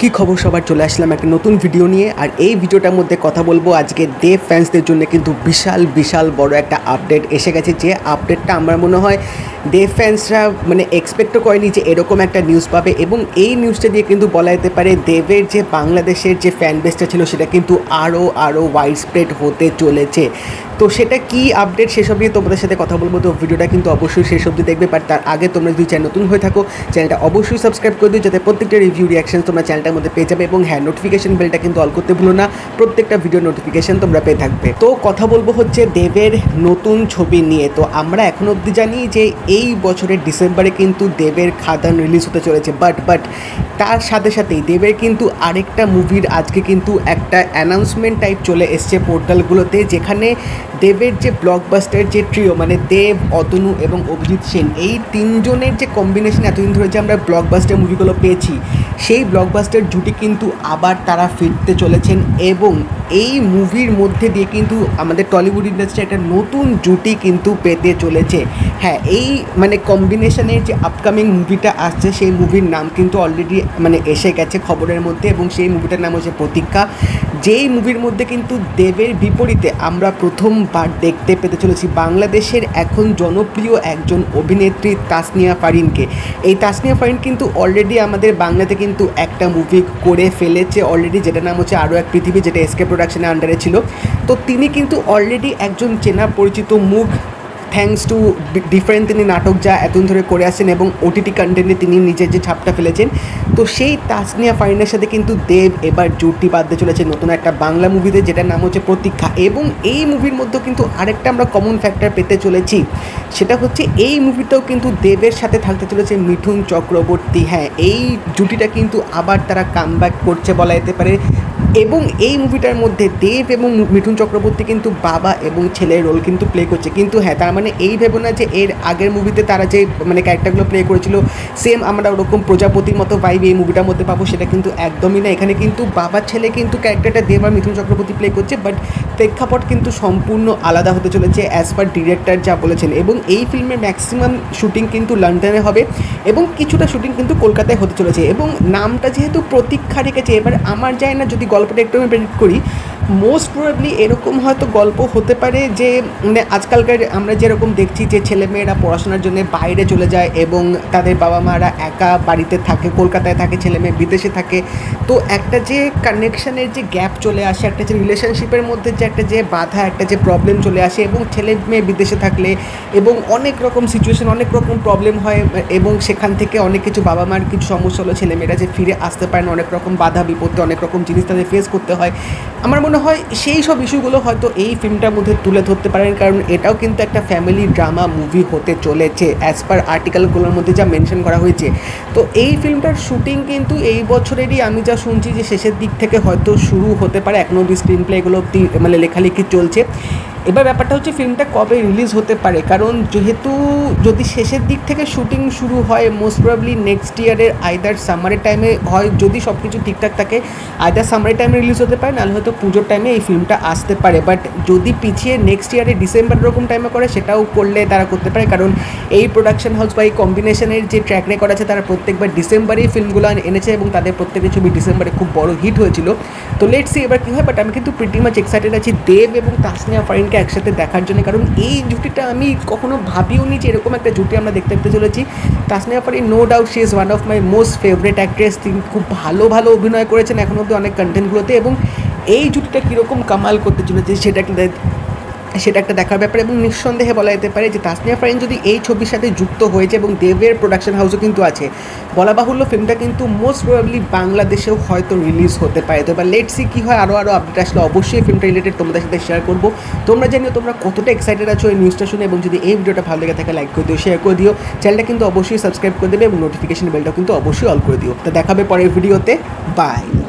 কি খবর সবার, চলে আসলাম একটা নতুন ভিডিও নিয়ে। আর এই ভিডিওটার মধ্যে কথা বলবো আজকে দেব ফ্যান্সদের জন্য কিন্তু বিশাল বিশাল বড় একটা আপডেট এসে গেছে। যে আপডেটটা আমার মনে হয় দেব ফ্যান্সরা এক্সপেক্টও করেনি যে এরকম একটা নিউজ পাবে। এবং এই নিউজটা দিয়ে কিন্তু বলা যেতে পারে দেবের যে বাংলাদেশের যে ফ্যান বেসটা ছিল সেটা কিন্তু আরও ওয়াইড স্প্রেড হতে চলেছে। তো সেটা কি আপডেট সেসব নিয়ে তোমাদের সাথে কথা বলবো। তো ভিডিওটা কিন্তু অবশ্যই শেষ অবধি দেখবে। বাট তার আগে তোমরা যদি চ্যানেল নতুন হয়ে থাকো চ্যানেলটা অবশ্যই সাবস্ক্রাইব করে দিও, যাতে প্রত্যেকটা রিভিউ রিয়াকশন তোমরা চ্যানেলটার মধ্যে পেয়ে যাবে। এবং হ্যাঁ, নোটিফিকেশন বেলটা কিন্তু অল করতে ভুলো না, প্রত্যেকটা ভিডিও নোটিফিকেশন তোমরা পেয়ে থাকবে। তো কথা বলবো হচ্ছে দেবের নতুন ছবি নিয়ে। তো আমরা এখন অবধি জানি যে এই বছরের ডিসেম্বরে কিন্তু দেবের খাদান রিলিজ হতে চলেছে। বাট তার সাথে সাথেই দেবের কিন্তু আরেকটা মুভির আজকে কিন্তু একটা অ্যানাউন্সমেন্ট টাইপ চলে এসছে পোর্টালগুলোতে, যেখানে দেবের যে ব্লকবাস্টার যে ট্রিও দেব, অতনু এবং অভিজিৎ সেন, এই তিনজনের যে কম্বিনেশন এতদিন ধরে যে আমরা ব্লকবাস্টার মুভিগুলো পেয়েছি, সেই ব্লকবাস্টার জুটি কিন্তু আবার তারা ফিরতে চলেছেন। এবং এই মুভির মধ্যে দিয়ে কিন্তু আমাদের টলিউড ইন্ডাস্ট্রি একটা নতুন জুটি কিন্তু পেতে চলেছে। হ্যাঁ, এই কম্বিনেশনের যে আপকামিং মুভিটা আসছে সেই মুভির নাম কিন্তু অলরেডি এসে গেছে খবরের মধ্যে। এবং সেই মুভিটার নাম হচ্ছে প্রতীক্ষা, যেই মুভির মধ্যে কিন্তু দেবের বিপরীতে আমরা প্রথমবার দেখতে পেতে চলেছি বাংলাদেশের এখন জনপ্রিয় একজন অভিনেত্রী তাসনিয়া ফারিনকে। এই তাসনিয়া ফারিন কিন্তু অলরেডি আমাদের বাংলাতে কিন্তু একটা মুভি করে ফেলেছে অলরেডি, যেটার নাম হচ্ছে আরও এক পৃথিবী, যেটা এসকে প্রোডাকশনের আন্ডারে ছিল। তো তিনি কিন্তু অলরেডি একজন চেনা পরিচিত মুখ, থ্যাঙ্কস টু ডিফারেন্ট তিনি নাটক যা এতদিন ধরে করে আসছেন এবং ওটিটি কন্টেন্টে তিনি নিজের যে ছাপটা ফেলেছেন। তো সেই তাসনিয়া ফারিনের সাথে কিন্তু দেব এবার জুটি বাঁধতে চলেছে নতুন একটা বাংলা মুভিতে, যেটার নাম হচ্ছে প্রতীক্ষা। এবং এই মুভির মধ্যেও কিন্তু আরেকটা আমরা কমন ফ্যাক্টর পেতে চলেছি, সেটা হচ্ছে এই মুভিটাও কিন্তু দেবের সাথে থাকতে চলেছে মিঠুন চক্রবর্তী। হ্যাঁ, এই জুটিটা কিন্তু আবার তারা কামব্যাক করছে বলা যেতে পারে। এবং এই মুভিটার মধ্যে দেব এবং মিঠুন চক্রবর্তী কিন্তু বাবা এবং ছেলের রোল কিন্তু প্লে করছে। কিন্তু হ্যাঁ, তার এই ভেবো না যে এর আগের মুভিতে তারা যে ক্যারেক্টারগুলো প্লে করেছিল সেম আমরা ওরকম প্রজাপতির মতো ভাইব এই মুভিটার মধ্যে পাবো, সেটা কিন্তু একদমই না। এখানে কিন্তু বাবা ছেলে কিন্তু ক্যারেক্টারটা দেব আর মিঠুন চক্রবর্তী প্লে করছে, বাট প্রেক্ষাপট কিন্তু সম্পূর্ণ আলাদা হতে চলেছে অ্যাজ পার ডিরেক্টর যা বলেছেন। এবং এই ফিল্মের ম্যাক্সিমাম শুটিং কিন্তু লন্ডনে হবে এবং কিছুটা শুটিং কিন্তু কলকাতায় হতে চলেছে। এবং নামটা যেহেতু প্রতীক্ষা রেখেছে, এবার আমার যায় না যদি গল্পটা একটু আমি প্রেডিক্ট করি, মোস্ট প্রবাবলি এরকম হয়তো গল্প হতে পারে যে আজকালকার আমরা যেরকম দেখছি যে ছেলেমেয়েরা পড়াশোনার জন্য বাইরে চলে যায় এবং তাদের বাবা মারা একা বাড়িতে থাকে, কলকাতায় থাকে, ছেলেমেয়ে বিদেশে থাকে। তো একটা যে কানেকশানের যে গ্যাপ চলে আসে, একটা যে রিলেশনশিপের মধ্যে যে একটা যে বাধা, একটা যে প্রবলেম চলে আসে, এবং ছেলে মেয়ে বিদেশে থাকলে এবং অনেক রকম সিচুয়েশন, অনেক রকম প্রবলেম হয় এবং সেখান থেকে অনেক কিছু বাবা মার কিছু সমস্যা হলো, ছেলেমেয়েরা যে ফিরে আসতে পারে না, অনেক রকম বাধা বিপত্তি, অনেক রকম জিনিস তাদের ফেস করতে হয়। আমার মনে হয় সেই সব ইস্যুগুলো হয়তো এই ফিল্মটার মধ্যে তুলে ধরতে পারেন, কারণ এটাও কিন্তু একটা ফ্যামিলি ড্রামা মুভি হতে চলেছে অ্যাজ পার আর্টিকেলগুলোর মধ্যে যা মেনশন করা হয়েছে। তো এই ফিল্মটার শুটিং কিন্তু এই বছরেরই আমি যা শুনছি যে শেষের দিক থেকে হয়তো শুরু হতে পারে। এখনও অবধি স্ক্রিন প্লেগুলো লেখালেখি চলছে। এবার ব্যাপারটা হচ্ছে ফিল্মটা কবে রিলিজ হতে পারে, কারণ যেহেতু যদি শেষের দিক থেকে শুটিং শুরু হয় মোস্ট প্রবাবলি নেক্সট ইয়ারের আইদার সামারের টাইমে হয়, যদি সব কিছু ঠিকঠাক থাকে আইদার সামারের টাইমে রিলিজ হতে পারে, নাহলে হয়তো পুজোর টাইমে এই ফিল্মটা আসতে পারে। বাট যদি পিছিয়ে নেক্সট ইয়ারে ডিসেম্বর এরকম টাইমে করে সেটাও করলে তারা করতে পারে, কারণ এই প্রোডাকশন হাউস বা এই কম্বিনেশনের যে ট্র্যাক রেকর্ড আছে তারা প্রত্যেকবার ডিসেম্বরেই ফিল্মগুলো এনেছে এবং তাদের প্রত্যেকের ছবি ডিসেম্বরে খুব বড় হিট হয়েছিল। তো লেটস সি এবার কী হয়। বাট আমি কিন্তু প্রিটি মাচ এক্সাইটেড আছি দেব এবং তাসনিয়া ফারিন একসাথে দেখার জন্য, কারণ এই জুটিটা আমি কখনো ভাবিও নি যে এরকম একটা জুটি আমরা দেখতে পেতে চলেছি। Tasnia Farin no doubt she is one of my most favourite actress. তিনি খুব ভালো অভিনয় করেছেন এখন অবধি অনেক কন্টেন্টগুলোতে, এবং এই জুটিটা কীরকম কামাল করতে চলেছে সেটা একটা দেখার ব্যাপার। এবং নিঃসন্দেহে বলা যেতে পারে যে তাসনিয়া ফারিন যদি এই ছবির সাথে যুক্ত হয়েছে এবং দেবের প্রোডাকশন হাউসও কিন্তু আছে, বলা বাহুল্য ফিল্মটা কিন্তু মোস্ট প্রবাবলি বাংলাদেশেও হয়তো রিলিজ হতে পারে। তো এবার লেটস সি কী হয়। আরও আপডেট আসলে অবশ্যই ফিল্মটা রিলেটেড তোমাদের সাথে শেয়ার করবো। তোমরা জানিও তোমরা কতটা এক্সাইটেড আছো এই নিউজটা শুনে, এবং যদি এই ভিডিওটা ভালো লেগে থাকে লাইক করে দিও, শেয়ার করে দিও, চ্যানেলটা কিন্তু অবশ্যই সাবস্ক্রাইব করে দেবে এবং নোটিফিকেশন বেলটা কিন্তু অবশ্যই অল করে দিও। তো দেখাবে পরের ভিডিওতে, বাই।